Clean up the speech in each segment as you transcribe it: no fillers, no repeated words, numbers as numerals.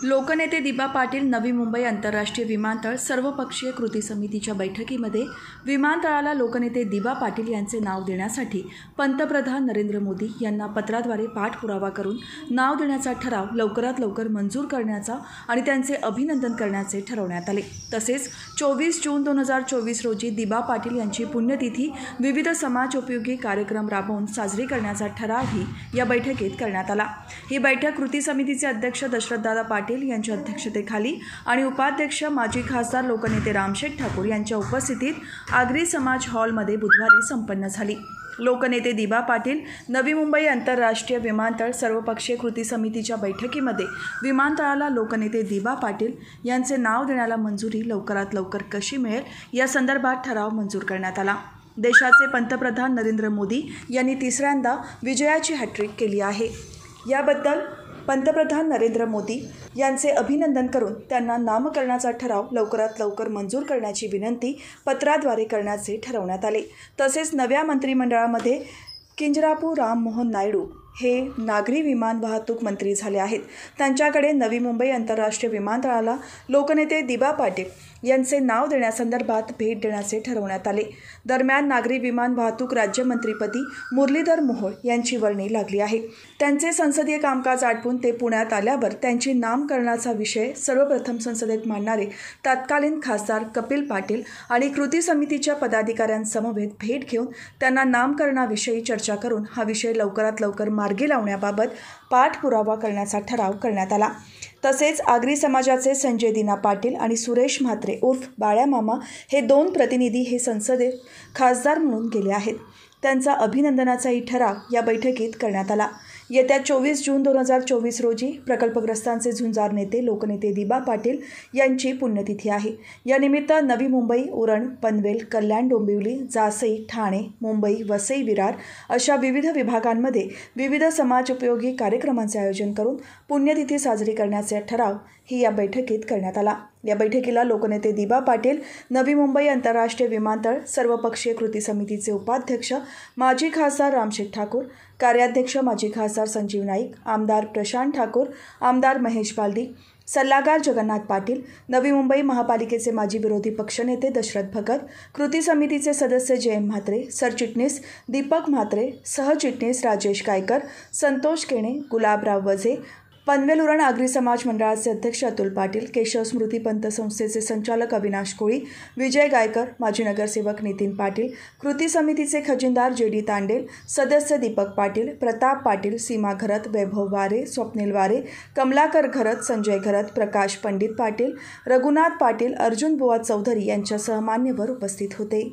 लोकनेते दिबा पाटील नवी मुंबई आंतरराष्ट्रीय विमानतळ सर्वपक्षीय कृती समितीच्या बैठकीमध्ये विमानतळाला लोकनेते दिबा पाटील यांचे नाव देण्यासाठी पंतप्रधान नरेंद्र मोदी यांना पत्राद्वारे पाठपुरावा करून नाव देण्याचा ठराव लवकरात लवकर मंजूर करण्याचा आणि त्यांचे अभिनंदन करण्याचे ठरवण्यात आले। तसेच 24 जून 2024 रोजी दिबा पाटील यांची पुण्यतिथी विविध समाजोपयोगी कार्यक्रम राबवून साजरी करण्याचा ठरावही या बैठकीत करण्यात आला। ही बैठक कृती समितीचे अध्यक्ष दशरथदादा पाटील यांच्या अध्यक्षतेखाली आणि उपाध्यक्ष माजी खासदार लोकनेते रामशेठ ठाकूर यांच्या उपस्थितीत आगरी समाज हॉलमध्ये बुधवारी संपन्न झाली। लोकनेते दिबा पाटील नवी मुंबई आंतरराष्ट्रीय विमानतळ सर्वपक्षीय कृती समितीच्या बैठकीमध्ये विमानतळाला लोकनेते दिबा पाटील यांचे नाव देण्याला मंजुरी लवकरात लवकर कशी मिळेल या संदर्भात ठराव मंजूर करण्यात आला। देशाचे पंतप्रधान नरेंद्र मोदी यांनी तिसऱ्यांदा विजयाची हॅट्रिक केली आहे। याबद्दल पंतप्रधान नरेंद्र मोदी यांचे अभिनंदन करून त्यांना नामकरणाचा ठराव लवकरात लवकर मंजूर करण्याची विनंती पत्राद्वारे करण्याचे ठरवण्यात आले। तसेच नव्या मंत्रिमंडळामध्ये किंजरापू राम मोहन नायडू हे नागरी विमान वाहतूक मंत्री झाले आहेत। त्यांच्याकडे नवी मुंबई आंतरराष्ट्रीय विमानतळाला लोकनेते दिबा पाटील यांचे नाव देण्यासंदर्भात भेट देण्याचे ठरवण्यात आले। दरम्यान नागरी विमान वाहतूक राज्यमंत्रीपदी मुरलीधर मोहोळ यांची वर्णी लागली आहे। त्यांचे संसदीय कामकाज आटपून ते पुण्यात आल्यावर त्यांची नामकरणाचा विषय सर्वप्रथम संसदेत मांडणारे तत्कालीन खासदार कपिल पाटील आणि कृती समितीच्या पदाधिकाऱ्यांसमवेत भेट घेऊन त्यांना नामकरणाविषयी चर्चा करून हा विषय लवकरात लवकर मार्गी लावण्याबाबत पाठपुरावा करण्याचा ठराव करण्यात आला। तसेच आगरी समाजाचे संजय दिना पाटील आणि सुरेश म्हात्रे उर्फ बाळ्या मामा हे दोन प्रतिनिधी हे संसदेत खासदार म्हणून गेले आहेत। त्यांचा अभिनंदनाचाही ठराव या बैठकीत करण्यात आला। येत्या 24 जून 2024 रोजी प्रकल्पग्रस्तांचे झुंजार नेते लोकनेते दिबा पाटील यांची पुण्यतिथी आहे। या निमित्त नवी मुंबई, उरण, पनवेल, कल्याण, डोंबिवली, जासई, ठाणे, मुंबई, वसई, विरार अशा विविध विभागांमध्ये विविध समाजोपयोगी कार्यक्रमांचे आयोजन करून पुण्यतिथी साजरी करण्याचा ठराव ही या बैठकीत करण्यात आला। या बैठकीला लोकनेते दिबा पाटील, नवी मुंबई आंतरराष्ट्रीय विमानतळ सर्वपक्षीय कृती समितीचे उपाध्यक्ष माजी खासदार रामशेठ ठाकूर, कार्याध्यक्ष माजी खासदार संजीव नाईक, आमदार प्रशांत ठाकूर, आमदार महेश बालदी, सल्लागार जगन्नाथ पाटील, नवी मुंबई महापालिकेचे माजी विरोधी पक्षनेते दशरथ भगत, कृती समितीचे सदस्य जयंत म्हात्रे, सरचिटणीस दीपक म्हात्रे, सहचिटणीस राजेश गायकर, संतोष केणे, गुलाबराव वझे, पनवेल उरण आगरी समाज मंडळाचे अध्यक्ष अतुल पाटील, केशव स्मृती पंत संस्थेचे संचालक अविनाश कोळी, विजय गायकर, माजी नगरसेवक नितीन पाटील, कृती समितीचे खजिनदार जेडी तांडेल, सदस्य दीपक पाटील, प्रताप पाटील, सीमा घरत, वैभव वारे, स्वप्नील वारे, कमलाकर घरत, संजय घरत, प्रकाश पंडित पाटील, रघुनाथ पाटील, अर्जुन बुवा चौधरी यांच्यासह मान्यवर उपस्थित होते।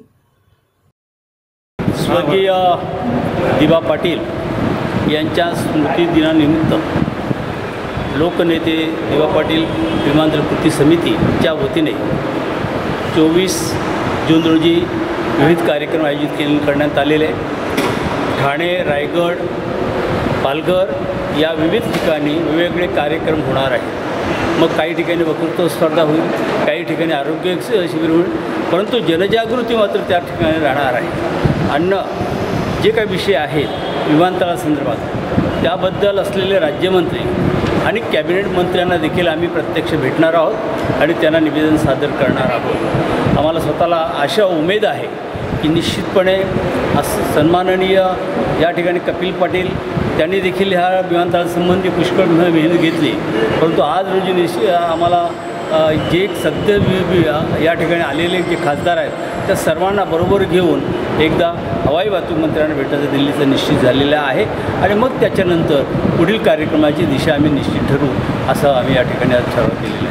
स्वर्गीय दिबा पाटील यांच्या स्मृती दिनानिमित्त लोकनेते दिबा पाटील विमानतळ कृती समितीच्या वतीने 24 जून रोजी विविध कार्यक्रम आयोजित करण्यात आलेले। ठाणे, रायगड, पालघर या विविध ठिकाणी वेगवेगळे कार्यक्रम होणार आहेत। मग काही ठिकाणी वक्तृत्व स्पर्धा होईल, काही ठिकाणी आरोग्य शिबिर होईल, परंतु जनजागृती मात्र त्या ठिकाणी राहणार आहे। अन्न जे काही विषय आहेत विमानतळासंदर्भात त्याबद्दल असलेले राज्यमंत्री आणि कॅबिनेट मंत्र्यांना देखील आम्ही प्रत्यक्ष भेटणार आहोत आणि त्यांना निवेदन सादर करणार आहोत। आम्हाला स्वतःला आशा उमेद आहे की निश्चितपणे असं सन्माननीय या ठिकाणी कपिल पाटील त्यांनी देखील ह्या विमानतळासंबंधी पुष्कळ मेहनत घेतली, परंतु आज रोजी आम्हाला जे सध्या या ठिकाणी आलेले जे खासदार आहेत त्या सर्वांना बरोबर घेऊन एकदा हवाई वाहतूक मंत्र्यांना भेटायचं दिल्लीचं निश्चित झालेलं आहे आणि मग त्याच्यानंतर पुढील कार्यक्रमाची दिशा आम्ही निश्चित ठरवू असं आम्ही या ठिकाणी आज ठराव केलेला आहे।